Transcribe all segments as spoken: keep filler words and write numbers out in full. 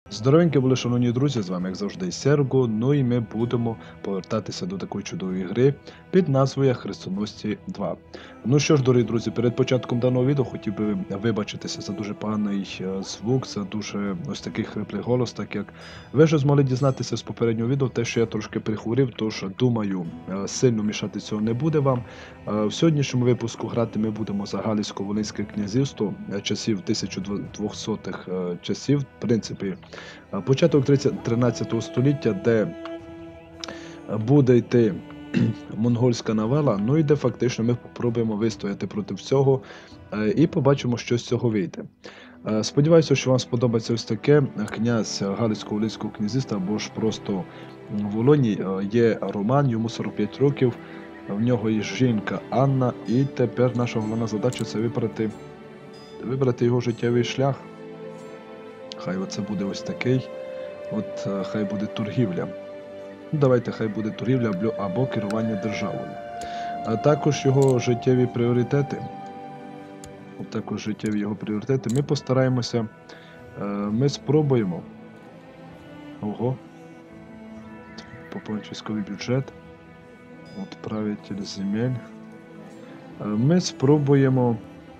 Здоровенькі були, шановні друзі, з вами, як завжди, Серго. Ну і ми будемо повертатися до такої чудової гри під назвою Хрестоносці два. Ну що ж, дорогі друзі, перед початком даного відео хотів би вибачитися за дуже поганий е, звук, за дуже ось такий хриплий голос, так як ви вже змогли дізнатися з попереднього відео, те, що я трошки прихворів, тож думаю, е, сильно мішати цього не буде вам. Е, В сьогоднішньому випуску грати ми будемо за Галицько-Волинське князівство е, часів тисяча двохсотих е, часів, в принципі. Початок тринадцятого століття, де буде йти монгольська навала, ну і де фактично ми спробуємо вистояти проти всього і побачимо, що з цього вийде. Сподіваюся, що вам сподобається ось таке. Князь Галицько-Волинського князівства, або ж просто Волині, є Роман, йому сорок п'ять років, в нього є жінка Анна, і тепер наша головна задача – це вибрати, вибрати його життєвий шлях. Хай оце буде ось такий, от хай буде торгівля. Ну, давайте, хай буде торгівля або керування державою. А також його життєві пріоритети. От також життєві його пріоритети. Ми постараємося, ми спробуємо. Ого. Поповнити військовий бюджет. От правитель земель. Ми спробуємо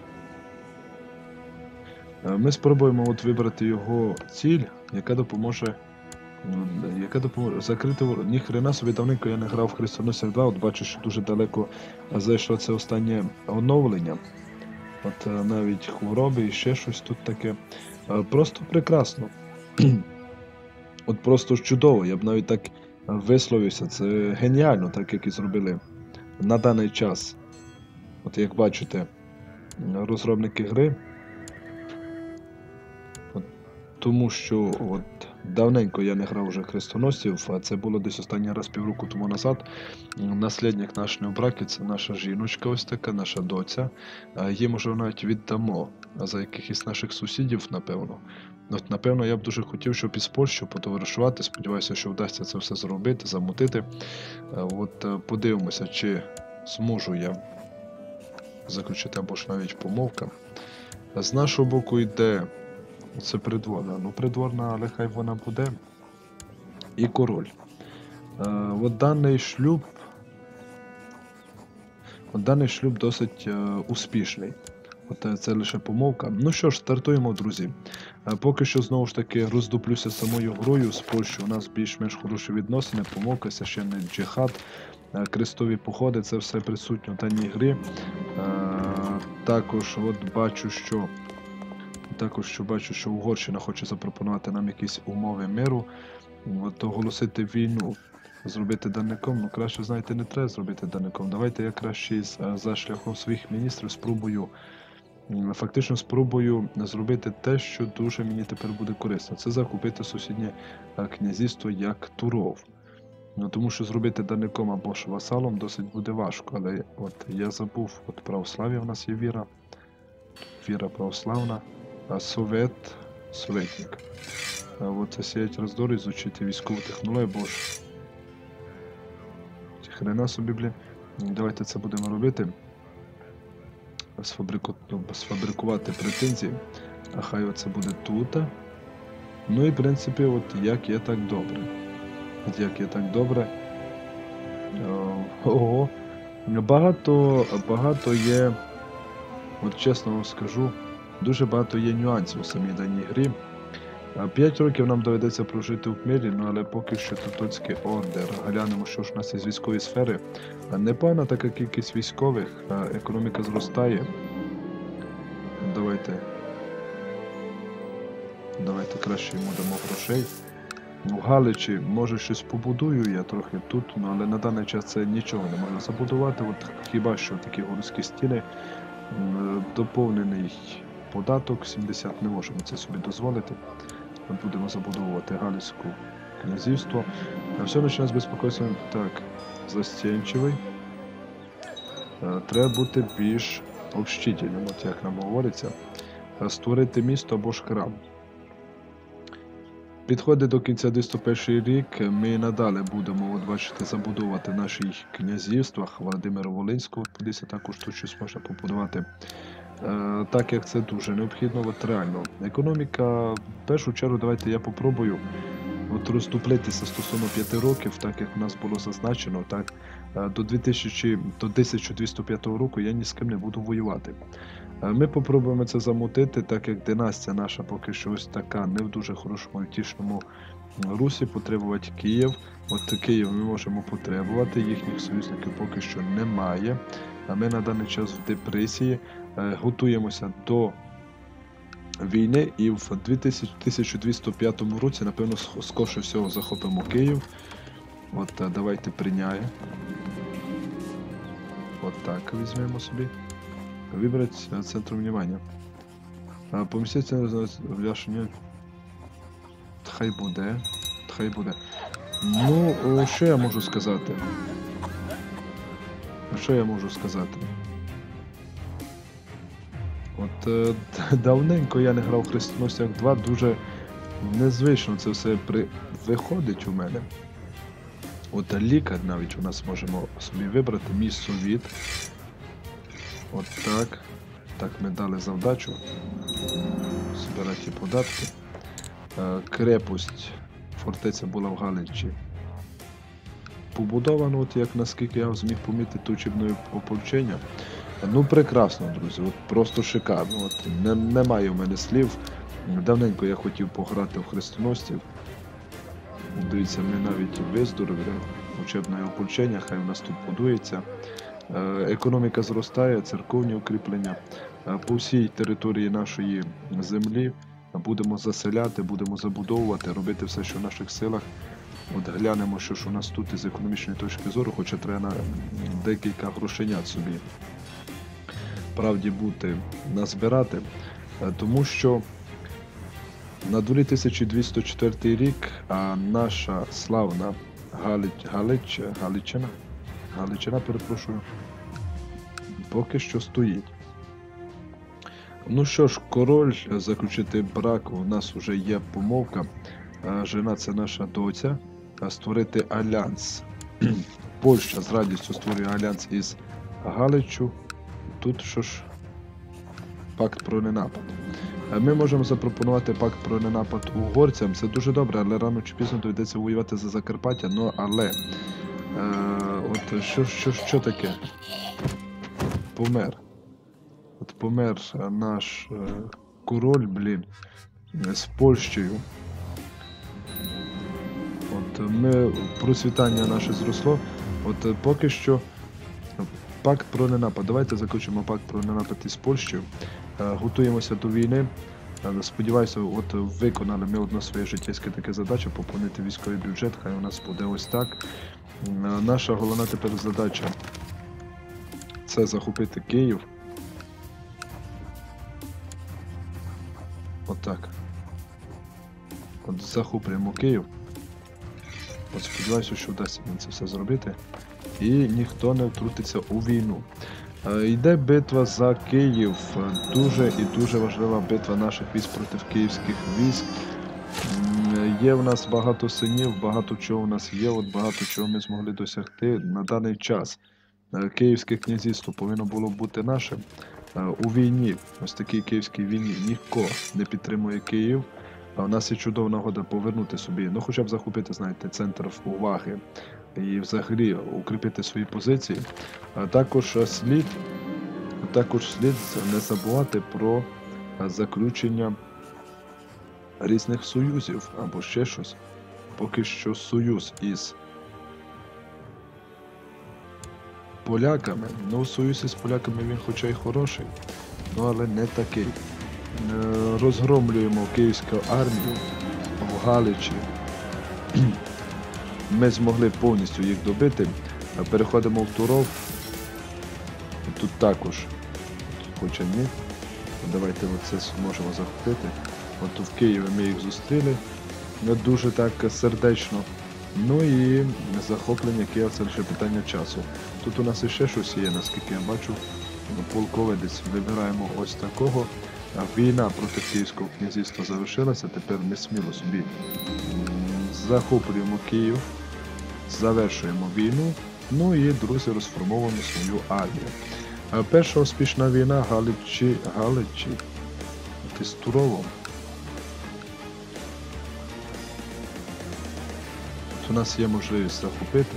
Ми спробуємо от вибрати його ціль, яка допоможе яка допоможе закрити ворот. Ні хрена собі, давненько я не грав в Хрестоносцях два, от бачу, що дуже далеко зайшло це останнє оновлення. От навіть хвороби і ще щось тут таке. Просто прекрасно. От просто чудово, я б навіть так висловився. Це геніально, так як і зробили на даний час. От як бачите, розробники гри. Тому що от давненько я не грав вже хрестоносців, а це було десь останній раз півроку тому назад. Наслідник наш не в бракі, це наша жіночка ось така, наша доця. Її, може, навіть віддамо за якихось наших сусідів, напевно. От, напевно, я б дуже хотів, щоб із Польщею потоваришувати. Сподіваюся, що вдасться це все зробити, замутити. От подивимося, чи зможу я заключити або ж навіть помовка. З нашого боку йде... Це придворна. Ну, придворна, але хай вона буде. І король. Е, от даний шлюб... От даний шлюб досить е, успішний. От це лише помовка. Ну що ж, стартуємо, друзі. Е, поки що, знову ж таки, роздуплюся самою грою з Польщею. У нас більш-менш хороші відносини, помовка, священний джихад, е, крестові походи, це все присутньо в даній грі. Е, також от бачу, що... Також що бачу, що Угорщина хоче запропонувати нам якісь умови миру, от оголосити війну, зробити данником. Ну краще, знаєте, не треба зробити данником. Давайте я краще за шляхом своїх міністрів спробую, фактично спробую зробити те, що дуже мені тепер буде корисно. Це закупити сусіднє князівство як Туров. Ну, тому що зробити данником або ж васалом досить буде важко. Але от я забув, от православ'я в нас є віра, віра православна. Совет, советник. Вот це сіять роздори, изучити військову технологію, бо ж хрена собі, блін. Давайте це будемо робити. Сфабрику... Сфабрикувати претензії. А хай оце буде тут. Ну і в принципі, от як є так добре. От як є так добре. Ого. Багато, багато є, от чесно вам скажу, дуже багато є нюансів у самій даній грі. П'ять років нам доведеться прожити в мирі, ну але поки що Тевтонський ордер. Глянемо, що ж у нас є з військової сфери. Непогана така кількість військових, економіка зростає. Давайте. Давайте краще йому дамо грошей. В Галичі, може, щось побудую я трохи тут, ну, але на даний час це нічого не можна забудувати. От хіба що такі городські стіни, доповнений податок, сімдесят, не можемо це собі дозволити. Ми будемо забудовувати Галицьке князівство. А все починає з безпокойства. Так, застенчивий. Треба бути більш общительним, от як нам говориться. Створити місто або ж храм. Підходить до кінця дев'яносто перший рік, ми надалі будемо, от бачите, забудовувати наші князівства. Володимира Волинського, кудись також тут щось можна побудувати. е, так як це дуже необхідно, от реально. Економіка, в першу чергу, давайте я попробую от роздуплитися стосовно п'яти років, так як у нас було зазначено, так, е, до дві тисячі, до тисяча двісті п'ятого року я ні з ким не буду воювати. Е, Ми попробуємо це замутити, так як династія наша поки що ось така не в дуже хорошому втішному русі, потребувати Київ. От Київ ми можемо потребувати, їхніх союзників поки що немає. А ми на даний час в депресії, е, готуємося до війни і в тисяча двісті п'ятому році, напевно, сх- скорше всього захопимо Київ. От е, давайте прийняє. От так візьмемо собі. Вибрати е, центр внимання. Е, Поміститься в Ляшині. Хай буде. Хай буде. Ну, о, що я можу сказати? Що я можу сказати? От е, давненько я не грав в Хрестоносцях два, дуже незвично це все при... виходить у мене. От лікар навіть у нас можемо собі вибрати, мій совіт. От так. Так, ми дали завдачу. Збирати податки. Е, Крепость. Фортеця була в Галичі. Побудовано, от як наскільки я зміг помітити учебне ополчення. Ну, прекрасно, друзі, от просто шикарно. От, не, немає у мене слів. Давненько я хотів пограти в хрестоносців. Дивіться, ми навіть виздоровили учебне ополчення, хай у нас тут будується. Е, Економіка зростає, церковні укріплення. Е, По всій території нашої землі будемо заселяти, будемо забудовувати, робити все, що в наших силах. От глянемо, що ж у нас тут із економічної точки зору, хоча треба на декілька грошенят собі правді бути назбирати, е, тому що на дворі тисяча двісті четвертий рік, а наша славна Галич, Галич, Галичина, Галичина, перепрошую, поки що стоїть. Ну що ж, король заключити брак, у нас вже є помовка, е, жена це наша доця, а створити альянс. Польща з радістю створює альянс із Галиччю. Тут що ж, пакт про ненапад. Е, Ми можемо запропонувати пакт про ненапад угорцям, це дуже добре, але рано чи пізно доведеться воювати за Закарпаття, ну але, е, от що, що, що таке? Помер. От помер е, наш е, король, блін, е, з Польщею. От ми, процвітання наше зросло. От е, поки що пакт про ненапад. Давайте заключимо пакт про ненапад із Польщею. Е, Готуємося до війни. Е, Сподіваюся, от виконали ми одне своє життєвське таке задача, поповнити військовий бюджет, хай у нас буде ось так. Е, Наша головна тепер задача – це захопити Київ. Отак. От захоплюємо Київ. От сподіваюся, що вдасться мені це все зробити. І ніхто не втрутиться у війну. Е, Йде битва за Київ. Е, Дуже і дуже важлива битва наших військ проти київських військ. М, Є в нас багато синів, багато чого в нас є, от багато чого ми змогли досягти на даний час. Е, Київське князівство повинно було бути нашим. Е, У війні, ось такій київській війні, ніхто не підтримує Київ. А в нас є чудова нагода повернути собі, ну хоча б захопити, знаєте, центр уваги і взагалі укріпити свої позиції. А також слід, також слід не забувати про заключення різних союзів або ще щось. Поки що союз із поляками, ну союз із поляками він хоча й хороший, ну але не такий. Е, Розгромлюємо київську армію в Галичі. Ми змогли повністю їх добити. Переходимо в Туров. Тут також, хоча ні. Давайте це зможемо захопити. От в Києві ми їх зустріли. Не дуже так сердечно. Ну і захоплення Києва – це лише питання часу. Тут у нас іще щось є, наскільки я бачу. Полководець. Вибираємо ось такого. Війна проти Київського князівства завершилася, тепер ми сміло собі захоплюємо Київ, завершуємо війну, ну і, друзі, розформовуємо свою армію. А перша успішна війна Галичі, Галичі, ти з Туровом. От у нас є можливість захопити.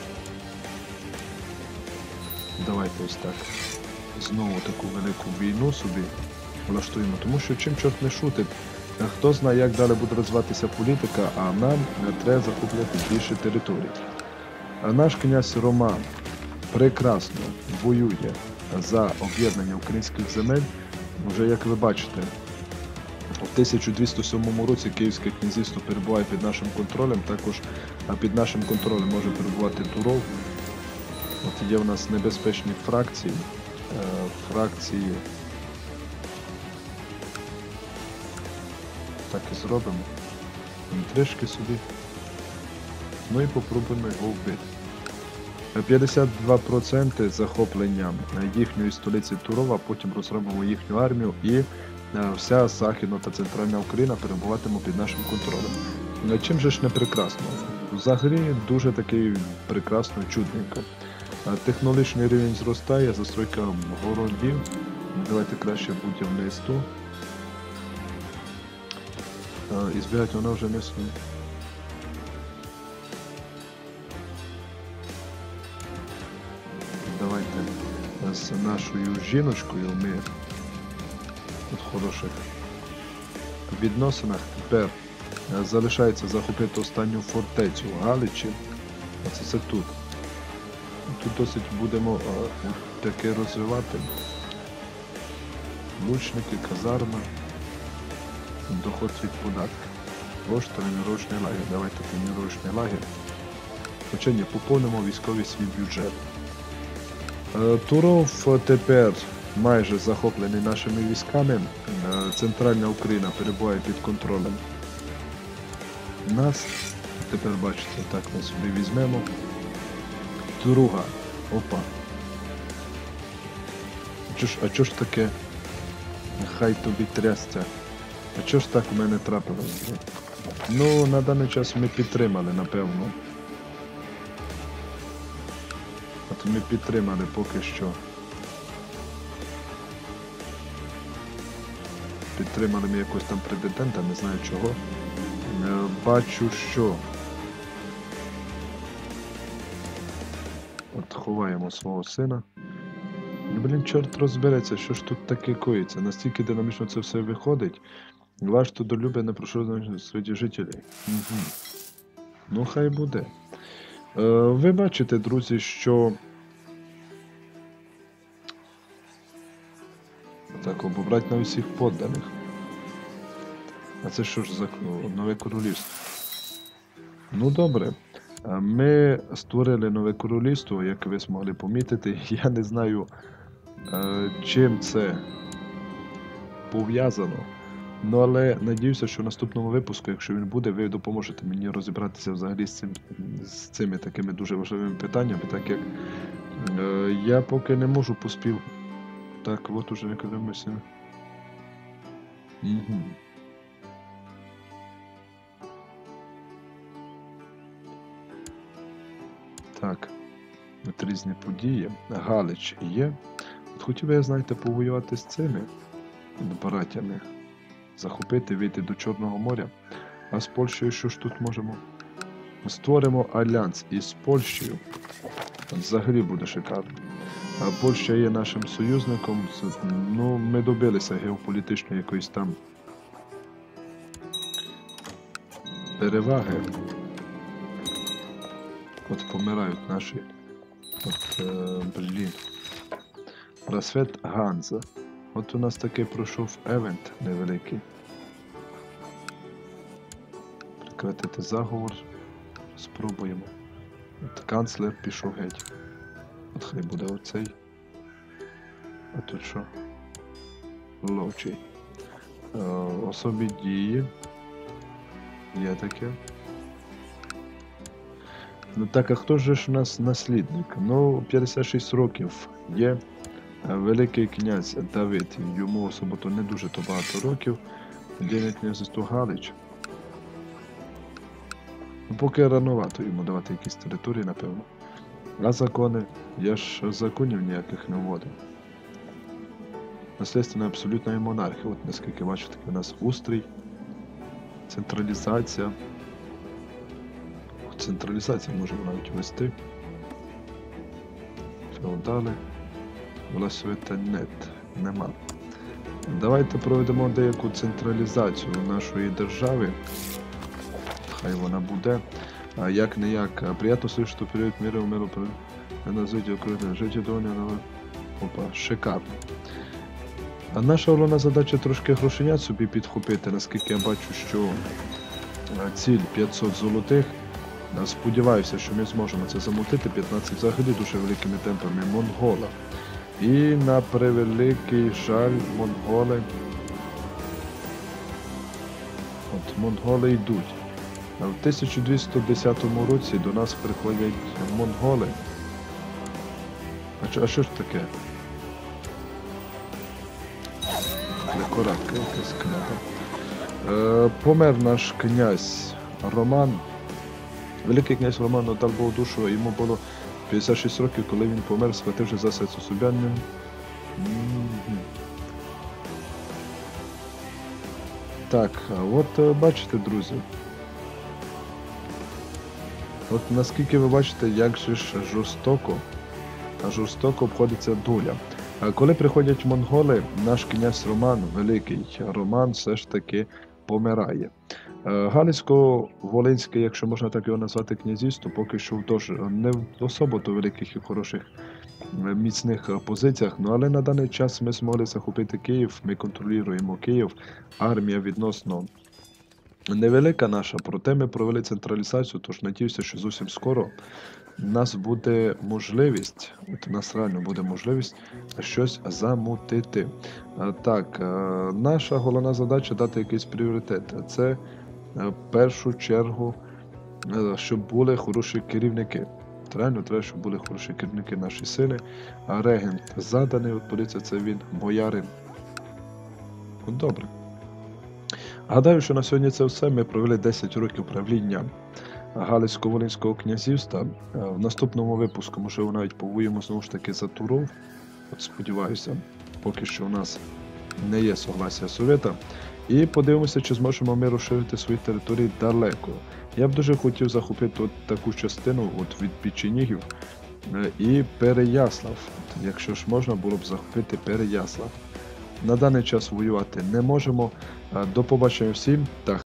Давайте ось так. Знову таку велику війну собі влаштуємо, тому що чим чорт не шутить, хто знає, як далі буде розвиватися політика, а нам треба захопляти більше територій. А наш князь Роман прекрасно воює за об'єднання українських земель. Вже як ви бачите, у тисяча двісті сьомому році Київське князівство перебуває під нашим контролем, також під нашим контролем може перебувати Туров. От є в нас небезпечні фракції, фракції, так і зробимо, трішки собі, ну і попробуємо його вбити. п'ятдесят два відсотки захоплення їхньої столиці Турова, потім розробимо їхню армію і вся Західна та Центральна Україна перебуватиме під нашим контролем. Чим же ж не прекрасно? Взагалі дуже такий прекрасно, чудненько. Технологічний рівень зростає, застройка городів. Давайте краще будівництво. І збирати вона вже не суміє. Давайте з нашою жіночкою ми в хороших відносинах. Тепер залишається захопити останню фортецю Галичі. Оце це тут. Тут досить будемо таке розвивати. Лучники, казарма, доход від податків. Ось тренувальний лагер. Давайте тренувальний лагер. Хоча ні, поповнимо військовий свій бюджет. Туров тепер майже захоплений нашими військами. Центральна Україна перебуває під контролем нас. Тепер бачите, так ми собі візьмемо. Друга. Опа. Чо ж, а чого ж таке? Хай тобі трясця. А чого ж так у мене трапилось? Ну, на даний час ми підтримали, напевно. От ми підтримали поки що. Підтримали ми якогось там президента, не знаю чого. Бачу, що... От ховаємо свого сина. Блін, чорт розбереться, що ж тут таке коїться. Настільки динамічно це все виходить. Ваш трудолюбие не пройшло серед жителів. Угу. Ну, хай буде. Е, ви бачите, друзі, що... Так, обобрати на усіх подданих. А це що ж за нове королівство? Ну, добре. Ми створили нове королівство, як ви змогли помітити. Я не знаю, чим це пов'язано. Ну, але надіюся, що в наступному випуску, якщо він буде, ви допоможете мені розібратися взагалі з, цим, з цими такими дуже важливими питаннями, так як е, я поки не можу поспів. Так, от уже економимося. Угу. Так, от різні події. Галич є. От хотів би я, знаєте, повоювати з цими братями. Захопити, вийти до Чорного моря. А з Польщею що ж тут можемо? Створимо альянс із Польщею. Взагалі буде шикарно. А Польща є нашим союзником. Ну, ми добилися геополітичної якоїсь там переваги. От помирають наші. От, е, блін. Просвет Ганза. От у нас таки пройшов евент невеликий. Прекратити заговор. Спробуємо. От канцлер пішов геть. От хай буде оцей. А тут що? Ловчий. Е, особі дії. Є таке. Ну так, а хто ж у нас наслідник? Ну, п'ятдесят шість років є. Великий князь Давид, йому особисто не дуже то багато років. Ділить князівство Галич. Ну, поки рановато йому давати якісь території, напевно. А закони? Я ж законів ніяких не вводив. наслідственної абсолютної монархії. От наскільки бачите, у нас устрій, централізація. Централізація можемо навіть ввести. Феодали. Власовити нет. Нема. Давайте проведемо деяку централізацію нашої держави. Хай вона буде. А як не як. Приятно слышать, що період миру миру назвиті округи життя доня. Опа, шикарно. А наша головна задача трошки грошенят собі підхопити, наскільки я бачу, що ціль п'ятсот золотих. Сподіваюся, що ми зможемо це замутити. п'ятнадцять взагалі дуже великими темпами монгола. І на превеликий жаль монголи. От монголи йдуть. А в тисяча двісті десятому році до нас приходять монголи. А що, а що ж таке? Декоратка якась книга. Е, помер наш князь Роман. Великий князь Роман отдав Богу душу, йому було п'ятдесят шість років, коли він помер, схвативши за серце собянним. Mm-hmm. Так, от бачите, друзі. От наскільки ви бачите, як же ж жорстоко, жорстоко обходиться доля. Коли приходять монголи, наш князь Роман, великий Роман, все ж таки помирає. Галицько-Волинське, якщо можна так його назвати, князівство, поки що тож не в особо то великих і хороших міцних позиціях, ну але на даний час ми змогли захопити Київ, ми контролюємо Київ, армія відносно невелика наша, проте ми провели централізацію, тож надіюся, що зовсім скоро у нас буде можливість, от у нас реально буде можливість щось замутити. Так, наша головна задача дати якийсь пріоритет. Це в першу чергу, щоб були хороші керівники. Реально треба, щоб були хороші керівники нашої сили. А регент заданий, от подивіться, це він, боярин. От добре. Гадаю, що на сьогодні це все. Ми провели десять років правління Галицько-Волинського князівства. В наступному випуску, можливо, навіть повоюємо знову ж таки за Туров. От сподіваюся, поки що у нас не є согласія Совєта. І подивимося, чи зможемо ми розширити свої території далеко. Я б дуже хотів захопити от таку частину от від Печенігів і Переяслав. От, якщо ж можна було б захопити Переяслав. На даний час воювати не можемо. До побачення всім та